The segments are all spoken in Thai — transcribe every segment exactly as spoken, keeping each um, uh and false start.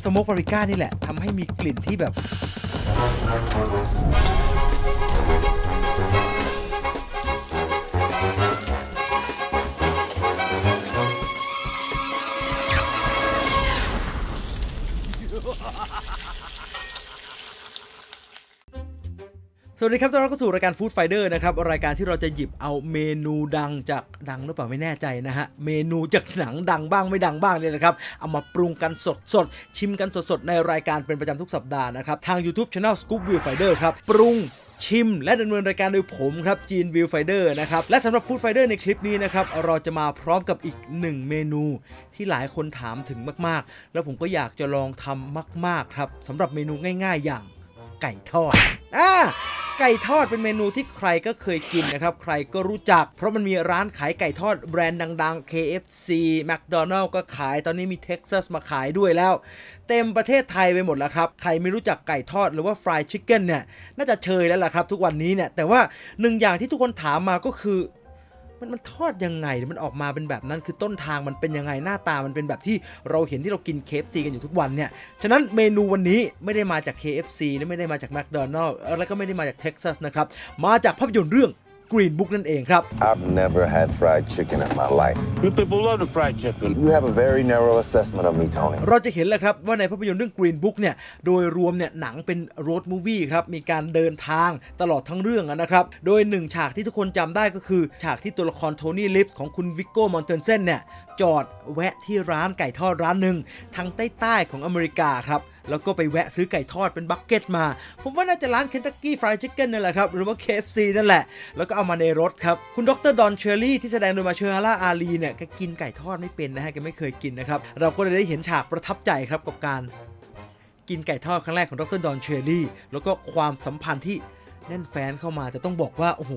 สโมกปาปริก้านี่แหละทำให้มีกลิ่นที่แบบสวัสดีครับต้อนรับเข้าสู่รายการฟู้ดไฟเดอร์นะครับรายการที่เราจะหยิบเอาเมนูดังจากดังหรือเปล่าไม่แน่ใจนะฮะเมนูจากหนังดังบ้างไม่ดังบ้างเนี่ยนะครับเอามาปรุงกันสดๆชิมกันสดๆในรายการเป็นประจำทุกสัปดาห์นะครับทาง YouTube Channel Scoop View Finder ครับปรุงชิมและดำเนินรายการโดยผมครับจีนวิวไฟเดอร์นะครับและสำหรับฟู้ดไฟเดอร์ในคลิปนี้นะครับเราจะมาพร้อมกับอีกหนึ่งเมนูที่หลายคนถามถึงมากๆแล้วผมก็อยากจะลองทำมากๆครับสำหรับเมนูง่ายๆอย่างไก่ทอดอ่าไก่ทอดเป็นเมนูที่ใครก็เคยกินนะครับใครก็รู้จักเพราะมันมีร้านขายไก่ทอดแบรนด์ดังๆ เค เอฟ ซี McDonald's ก็ขายตอนนี้มี Texas มาขายด้วยแล้วเต็มประเทศไทยไปหมดแล้วครับใครไม่รู้จักไก่ทอดหรือว่า Fried Chicken เนี่ยน่าจะเชยแล้วล่ะครับทุกวันนี้เนี่ยแต่ว่าหนึ่งอย่างที่ทุกคนถามมาก็คือมันมันทอดยังไงมันออกมาเป็นแบบนั้นคือต้นทางมันเป็นยังไงหน้าตามันเป็นแบบที่เราเห็นที่เรากิน เค เอฟ ซี กันอยู่ทุกวันเนี่ยฉะนั้นเมนูวันนี้ไม่ได้มาจาก เค เอฟ ซี และไม่ได้มาจาก McDonald's แล้วก็ไม่ได้มาจาก Texas นะครับมาจากภาพยนตร์เรื่องGreen Book นั่นเองครับ I've never had fried chicken in my life. You people love the fried chicken. You have a very narrow assessment of me, Tony. เราจะเห็นเลยครับว่าในภาพยนตร์เรื่อง Green Book เนี่ยโดยรวมเนี่ยหนังเป็นโรดมูฟวี่ครับมีการเดินทางตลอดทั้งเรื่องนะครับโดยหนึ่งฉากที่ทุกคนจำได้ก็คือฉากที่ตัวละครโทนี่ลิฟส์ของคุณวิกโก้มอนเทนเซนเนี่ยจอดแวะที่ร้านไก่ทอดร้านหนึ่งทางใต้ๆของอเมริกาครับแล้วก็ไปแวะซื้อไก่ทอดเป็นบัคเก็ตมาผมว่าน่าจะร้าน Kentucky Fried Chicken นั่นแหละครับหรือว่า เค เอฟ ซี นั่นแหละแล้วก็เอามาในรถครับคุณดรดอนเชอร์รี่ที่แสดงโดยมาเชอร์ฮาร่าอาลีเนี่ยแกกินไก่ทอดไม่เป็นนะฮะแกไม่เคยกินนะครับเราก็เลยได้เห็นฉากประทับใจครับกับการกินไก่ทอดครั้งแรกของดรดอนเชอร์รี่แล้วก็ความสัมพันธ์ที่แน่นแฟนเข้ามาแต่ต้องบอกว่าโอ้โห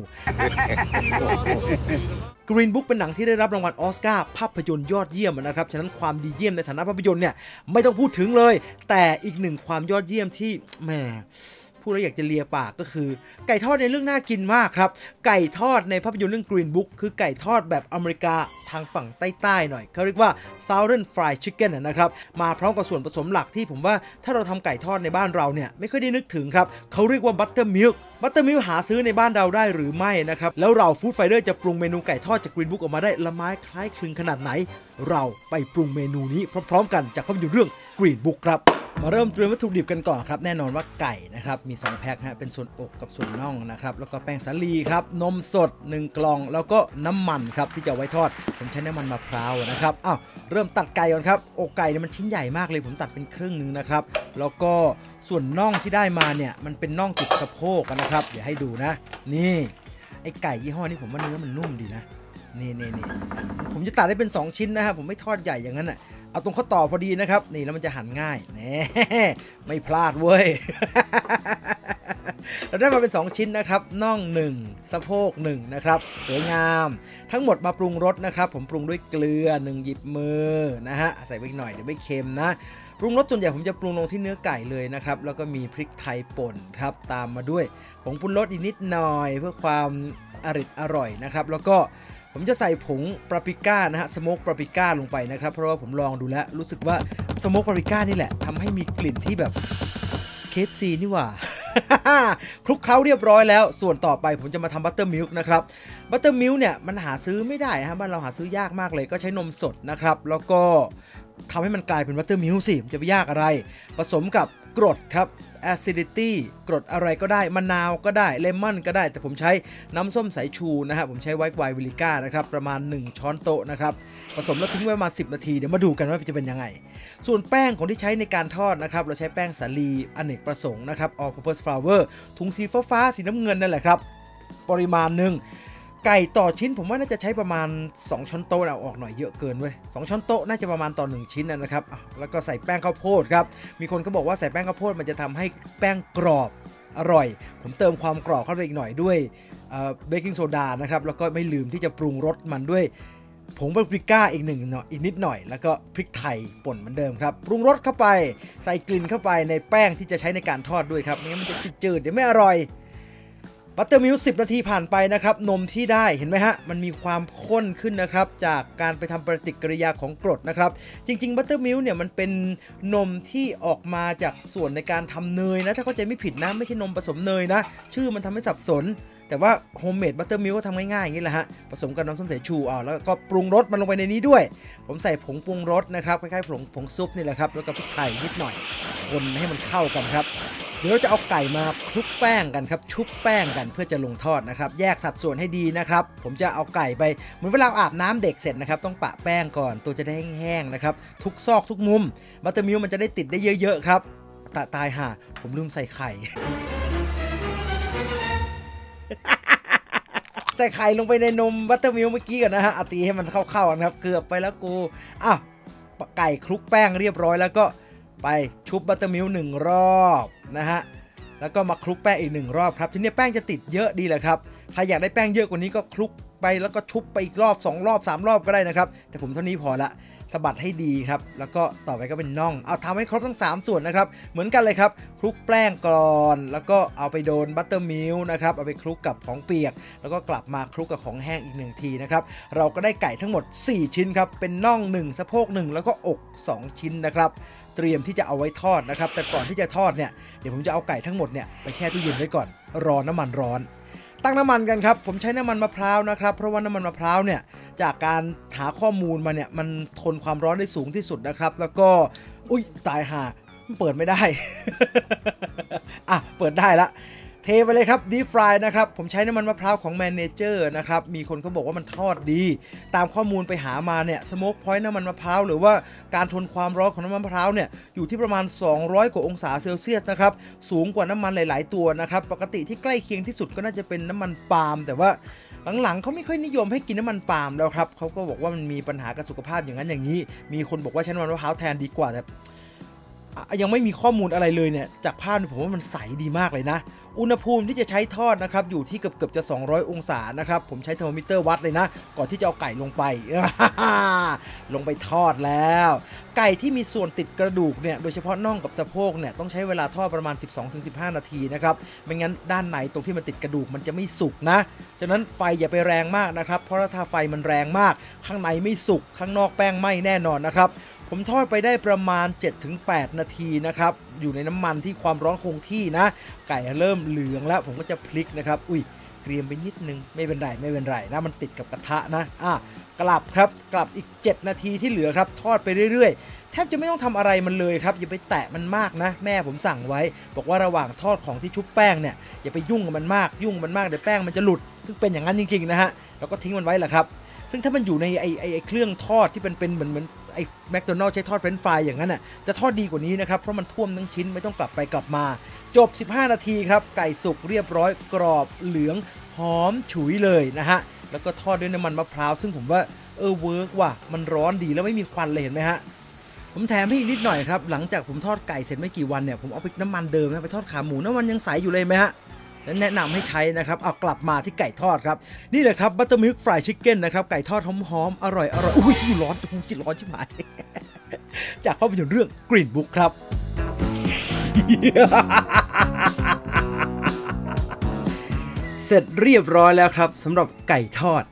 Green Book เป็นหนังที่ได้รับรางวัลออสการ์ภาพยนตร์ยอดเยี่ยมนะครับฉะนั้นความดีเยี่ยมในฐานะภาพยนตร์เนี่ยไม่ต้องพูดถึงเลยแต่อีกหนึ่งความยอดเยี่ยมที่แหมพูดแล้วอยากจะเลียปากก็คือไก่ทอดในเรื่องน่ากินมากครับไก่ทอดในภาพยนตร์เรื่อง Green Book คือไก่ทอดแบบอเมริกาทางฝั่งใต้ๆหน่อยเขาเรียกว่า Southern Fried Chicken นะครับมาพร้อมกับส่วนผสมหลักที่ผมว่าถ้าเราทำไก่ทอดในบ้านเราเนี่ยไม่ค่อยได้นึกถึงครับเขาเรียกว่า Buttermilk Buttermilk หาซื้อในบ้านเราได้หรือไม่นะครับแล้วเราฟู้ดไฟเดอร์จะปรุงเมนูไก่ทอดจาก Green Book ออกมาได้ละไม้คล้ายคลึงขนาดไหนเราไปปรุงเมนูนี้พร้อมๆกันจากภาพยนตร์เรื่อง Green Book ครับมาเริ่มเตรียมวัตถุดิบกันก่อนครับแน่นอนว่าไก่นะครับมีสองแพ็คฮะเป็นส่วนอกกับส่วนน่องนะครับแล้วก็แป้งสาลีครับนมสดหนึ่งกล่องแล้วก็น้ำมันครับที่จะไว้ทอดผมใช้น้ำมันมะพร้าวนะครับอ้าวเริ่มตัดไก่ก่อนครับอกไก่เนี่ยมันชิ้นใหญ่มากเลยผมตัดเป็นครึ่งนึงนะครับแล้วก็ส่วนน่องที่ได้มาเนี่ยมันเป็นน่องติดสะโพกนะครับเดี๋ยวให้ดูนะนี่ไอ้ไก่ยี่ห้อนี้ผมว่าเนื้อมันนุ่มดีนะนี่นี่นี่ผมจะตัดได้เป็นสองชิ้นนะครับผมไม่ทอดใหญ่อย่างนั้นอ่ะเอาตรงข้อต่อพอดีนะครับนี่แล้วมันจะหั่นง่ายแน่ไม่พลาดเว้ย เราได้มาเป็นสองชิ้นนะครับน่องหนึ่งสะโพกหนึ่งนะครับสวยงามทั้งหมดมาปรุงรสนะครับผมปรุงด้วยเกลือหนึ่งหยิบมือนะฮะใส่ไปหน่อยเดี๋ยวไม่เค็มนะปรุงรสส่วนใหญ่ผมจะปรุงลงที่เนื้อไก่เลยนะครับแล้วก็มีพริกไทยป่นครับตามมาด้วยผงปรุงรสอีกนิดหน่อยเพื่อความอร่อยอร่อยนะครับแล้วก็ผมจะใส่ผงปาปริก้านะฮะสโมกปาปริก้าลงไปนะครับเพราะว่าผมลองดูแล้วรู้สึกว่าสโมกปาปริก้านี่แหละทำให้มีกลิ่นที่แบบ เค เอฟ ซี นี่หว่า คลุกเคล้าเรียบร้อยแล้วส่วนต่อไปผมจะมาทำบัตเตอร์มิลค์นะครับบัตเตอร์มิลค์เนี่ยมันหาซื้อไม่ได้ฮะบ้านเราหาซื้อยากมากเลยก็ใช้นมสดนะครับแล้วก็ทำให้มันกลายเป็นบัตเตอร์มิลค์สิมันจะไปยากอะไรผสมกับกรดครับ acidity กรดอะไรก็ได้มะนาวก็ได้เลมอนก็ได้แต่ผมใช้น้ำส้มสายชูนะฮะผมใช้ไวท์ไวน์วิลิก้านะครับประมาณหนึ่งช้อนโต๊ะนะครับผสมแล้วทิ้งไว้ประมาณสิบนาทีเดี๋ยวมาดูกันว่าจะเป็นยังไงส่วนแป้งของที่ใช้ในการทอดนะครับเราใช้แป้งสาลีอเนกประสงค์นะครับ all purpose flour ถุงสีฟ้าๆสีน้ำเงินนั่นแหละครับปริมาณหนึ่งไก่ต่อชิ้นผมว่าน่าจะใช้ประมาณสองช้อนโต๊ะเอาออกหน่อยเยอะเกินเว้ยสองช้อนโต๊ะน่าจะประมาณต่อหนึ่งชิ้นนะครับแล้วก็ใส่แป้งข้าวโพดครับมีคนก็บอกว่าใส่แป้งข้าวโพดมันจะทำให้แป้งกรอบอร่อยผมเติมความกรอบเข้าไปอีกหน่อยด้วยเบกกิ้งโซดานะครับแล้วก็ไม่ลืมที่จะปรุงรสมันด้วยผงปาปริก้าอีกหนึ่งหน่อยอีกนิดหน่อยแล้วก็พริกไทยป่นเหมือนเดิมครับปรุงรสเข้าไปใส่กลิ่นเข้าไปในแป้งที่จะใช้ในการทอดด้วยครับไม่งั้นมันจะจืดๆเดี๋ยวไม่อร่อยบัตเตอร์มิลค์สิบนาทีผ่านไปนะครับนมที่ได้เห็นไหมฮะมันมีความข้นขึ้นนะครับจากการไปทำปฏิกิริยาของกรดนะครับจริงๆบัตเตอร์มิลค์เนี่ยมันเป็นนมที่ออกมาจากส่วนในการทำเนยนะถ้าเข้าใจไม่ผิดนะไม่ใช่นมผสมเนยนะชื่อมันทำให้สับสนแต่ว่าโฮมเมดบัตเตอร์มิลค์ก็ทำง่ายๆอย่างนี้แหละฮะผสมกับน้ำส้มสายชูเอาแล้วก็ปรุงรสมันลงไปในนี้ด้วยผมใส่ผงปรุงรสนะครับคล้ายๆผงผงซุปนี่แหละครับแล้วก็พริกไทยนิดหน่อยคนให้มันเข้ากันครับเดี๋ยวเราจะเอาไก่มาคลุกแป้งกันครับชุบแป้งกันเพื่อจะลงทอดนะครับแยกสัดส่วนให้ดีนะครับผมจะเอาไก่ไปเหมือนเวลาอาบน้ำเด็กเสร็จนะครับต้องปะแป้งก่อนตัวจะได้แห้งๆนะครับทุกซอกทุกมุมบัตเตอร์มิลค์มันจะได้ติดได้เยอะๆครับตาตายห่าผมลืมใส่ไข่ ใส่ไข่ลงไปในนมบัตเตอร์มิลค์เมื่อกี้ก่อนนะฮะตีให้มันเข้าๆนะครับเกือบไปแล้วกูอ้าวไก่คลุกแป้งเรียบร้อยแล้วก็ไปชุบบัตเตอร์มิลค์หนึ่งรอบนะฮะแล้วก็มาคลุกแป้งอีกหนึ่งรอบครับทีนี้แป้งจะติดเยอะดีแหละครับใครอยากได้แป้งเยอะกว่านี้ก็คลุกไปแล้วก็ชุบไปอีกรอบสองรอบสามรอบก็ได้นะครับแต่ผมเท่านี้พอละสะบัดให้ดีครับแล้วก็ต่อไปก็เป็นน่องเอาทำให้ครบทั้งสามส่วนนะครับเหมือนกันเลยครับคลุกแป้งก่อนแล้วก็เอาไปโดนบัตเตอร์มิลค์นะครับเอาไปคลุกกับของเปียกแล้วก็กลับมาคลุกกับของแห้งอีกหนึ่งทีนะครับเราก็ได้ไก่ทั้งหมดสี่ชิ้นครับเป็นน่องหนึ่งสะโพกหนึ่งแล้วก็อกสองชิ้นนะครับเตรียมที่จะเอาไว้ทอดนะครับแต่ก่อนที่จะทอดเนี่ยเดี๋ยวผมจะเอาไก่ทั้งหมดเนี่ยไปแช่ตู้เย็นไว้ก่อนรอน้ำมันร้อนตั้งน้ำมันกันครับผมใช้น้ำมันมะพร้าวนะครับเพราะว่าน้ำมันมะพร้าวเนี่ยจากการหาข้อมูลมาเนี่ยมันทนความร้อนได้สูงที่สุดนะครับแล้วก็อุ้ยตายห่าเปิดไม่ได้ อ่ะเปิดได้ละเทไปเลยครับดีฟรายนะครับผมใช้น้ำมันมะพร้าวของแมเนเจอร์นะครับมีคนเขาบอกว่ามันทอดดีตามข้อมูลไปหามาเนี่ยสโมกพอยต์น้ำมันมะพร้าวหรือว่าการทนความร้อนของน้ำมันมะพร้าวเนี่ยอยู่ที่ประมาณสองร้อยกว่าองศาเซลเซียสนะครับสูงกว่าน้ำมันหลายๆตัวนะครับปกติที่ใกล้เคียงที่สุดก็น่าจะเป็นน้ำมันปาล์มแต่ว่าหลังๆเขาไม่ค่อยนิยมให้กินน้ำมันปาล์มแล้วครับเขาก็บอกว่ามันมีปัญหากับสุขภาพอย่างนั้นอย่างนี้มีคนบอกว่าใช้น้ำมันมะพร้าวแทนดีกว่าแต่ยังไม่มีข้อมูลอะไรเลยเนี่ยจากภาพผมว่ามันใสดีมากเลยนะอุณหภูมิที่จะใช้ทอดนะครับอยู่ที่เกือบเกือบจะสองร้อยองศานะครับผมใช้เทอร์โมมิเตอร์วัดเลยนะก่อนที่จะเอาไก่ลงไป ลงไปทอดแล้วไก่ที่มีส่วนติดกระดูกเนี่ยโดยเฉพาะน่องกับสะโพกเนี่ยต้องใช้เวลาทอดประมาณ สิบสองถึงสิบห้า นาทีนะครับไม่งั้นด้านในตรงที่มันติดกระดูกมันจะไม่สุกนะฉะนั้นไฟอย่าไปแรงมากนะครับเพราะถ้าไฟมันแรงมากข้างในไม่สุกข้างนอกแป้งไหม้แน่นอนนะครับผมทอดไปได้ประมาณ เจ็ดถึงแปด นาทีนะครับอยู่ในน้ำมันที่ความร้อนคงที่นะไก่เริ่มเหลืองแล้วผมก็จะพลิกนะครับอุ้ยเกรียมไปนิดนึงไม่เป็นไรไม่เป็นไรนะมันติดกับกระทะนะอ่ะกลับครับกลับอีกเจ็ดนาทีที่เหลือครับทอดไปเรื่อยๆแทบจะไม่ต้องทำอะไรมันเลยครับอย่าไปแตะมันมากนะแม่ผมสั่งไว้บอกว่าระหว่างทอดของที่ชุบแป้งเนี่ยอย่าไปยุ่งกับมันมากยุ่งมันมากเดี๋ยวแป้งมันจะหลุดซึ่งเป็นอย่างนั้นจริงๆนะฮะแล้วก็ทิ้งมันไว้แหละครับซึ่งถ้ามันอยู่ในไอ้ไอ้เครื่องทอดที่เป็นเป็นเหมือนเหมือนไอ้แมคโดนัลด์ใช้ทอดเฟรนช์ฟรายอย่างนั้นน่ะจะทอดดีกว่านี้นะครับเพราะมันท่วมทั้งชิ้นไม่ต้องกลับไปกลับมาจบสิบห้านาทีครับไก่สุกเรียบร้อยกรอบเหลืองหอมฉุยเลยนะฮะแล้วก็ทอดด้วยน้ำมันมะพร้าวซึ่งผมว่าเออเวิร์กว่ะมันร้อนดีแล้วไม่มีควันเลยเห็นไหมฮะผมแถมให้อีกนิดหน่อยครับหลังจากผมทอดไก่เสร็จไม่กี่วันเนี่ยผมเอาไปน้ำมันเดิมนะไปทอดขาหมูน้ำมันยังใสอยู่เลยไหมฮะแนะนำให้ใช้นะครับเอากลับมาที่ไก่ทอดครับนี่แหละครับบัตเตอร์มิลค์ฟรายชิคเก้นนะครับไก่ทอดหอมๆอร่อยอร่อยอุ้ยร้อนตรงจิร้อนชิบหายจากภาพยนตร์เรื่อง Green Book ครับ เสร็จเรียบร้อยแล้วครับสำหรับไก่ทอด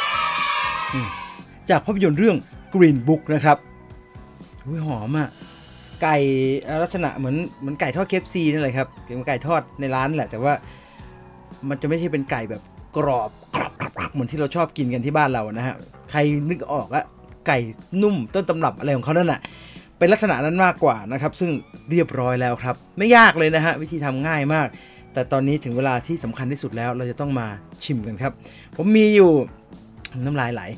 จากภาพยนตร์เรื่อง Green Book นะครับอุ้ยหอมอ่ะไก่ลักษณะเหมือนเหมือนไก่ทอด เค เอฟ ซี นั่นแหละครับเป็นไก่ทอดในร้านแหละแต่ว่ามันจะไม่ใช่เป็นไก่แบบกรอบเหมือนที่เราชอบกินกันที่บ้านเรานะฮะใครนึกออกอะไก่นุ่มต้นตำรับอะไรของเขานั่นน่ะเป็นลักษณะนั้นมากกว่านะครับซึ่งเรียบร้อยแล้วครับไม่ยากเลยนะฮะวิธีทำง่ายมากแต่ตอนนี้ถึงเวลาที่สำคัญที่สุดแล้วเราจะต้องมาชิมกันครับผมมีอยู่น้ำลายไหล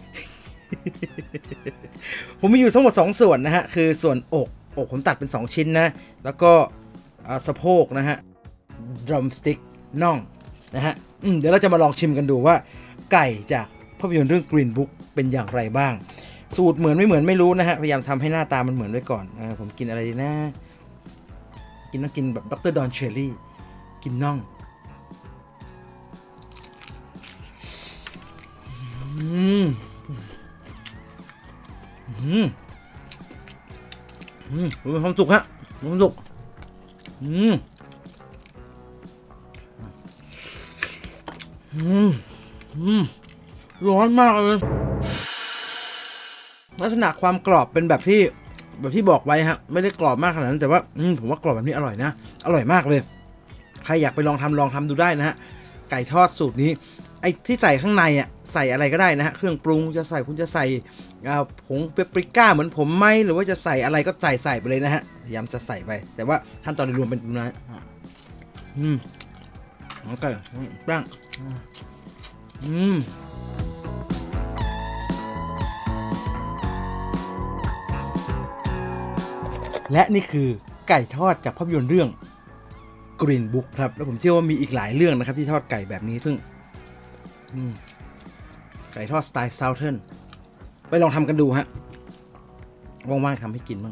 ผมมีอยู่ทั้งหมดสองส่วนนะฮะคือส่วนอกอกผมตัดเป็นสองชิ้นนะแล้วก็สะโพกนะฮะดรัมสติ๊กน่องนะฮะเดี๋ยวเราจะมาลองชิมกันดูว่าไก่จากภาพยนตร์เรื่อง Green Book เป็นอย่างไรบ้างสูตรเหมือนไม่เหมือนไม่รู้นะฮะพยายามทำให้หน้าตามันเหมือนไว้ก่อนอ่าผมกินอะไรดีนะกินต้องกินแบบด็อกเตอร์ดอนเชอรี่กินน่องอืมอืมอืมมีความสุขฮะมีความสุขอืมอืมอืมร้อนมากเลยลักษณะความกรอบเป็นแบบที่แบบที่บอกไว้ฮะไม่ได้กรอบมากขนาดนั้นแต่ว่าอืมผมว่ากรอบแบบนี้อร่อยนะอร่อยมากเลยใครอยากไปลองทำลองทำดูได้นะฮะไก่ทอดสูตรนี้ไอ้ที่ใส่ข้างในอ่ะใส่อะไรก็ได้นะฮะเครื่องปรุงจะใส่คุณจะใส่ผงเปปริก้าเหมือนผมไหมหรือว่าจะใส่อะไรก็ใส่ใส่ไปเลยนะฮะพยายามจะใส่ไปแต่ว่าขั้นตอนโดยรวมเป็นนะอืมโอเคแป้งอืมและนี่คือไก่ทอดจากภาพยนตร์เรื่อง Green Book ครับแล้วผมเชื่อว่ามีอีกหลายเรื่องนะครับที่ทอดไก่แบบนี้ซึ่งไก่ทอดสไตล์ Southern ไปลองทำกันดูฮะว่างๆทำให้กินบ้าง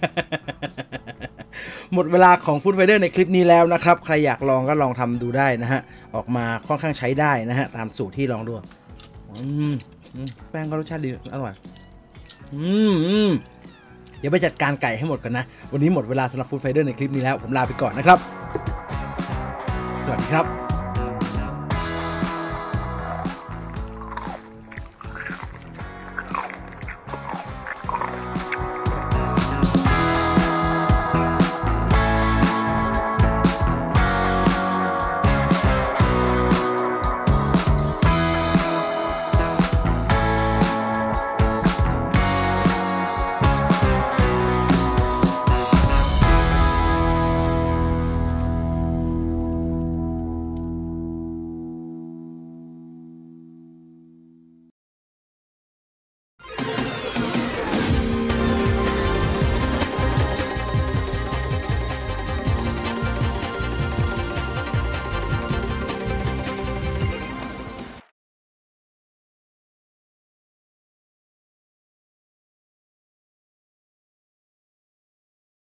หมดเวลาของ Food Fighter ในคลิปนี้แล้วนะครับใครอยากลองก็ลองทำดูได้นะฮะออกมาค่อนข้างใช้ได้นะฮะตามสูตรที่ลองดูแป้งก็รสชาติดีอร่อยอืมเดี๋ยวไปจัดการไก่ให้หมดกันนะวันนี้หมดเวลาสำหรับ Food Fighter ในคลิปนี้แล้วผมลาไปก่อนนะครับสวัสดีครับ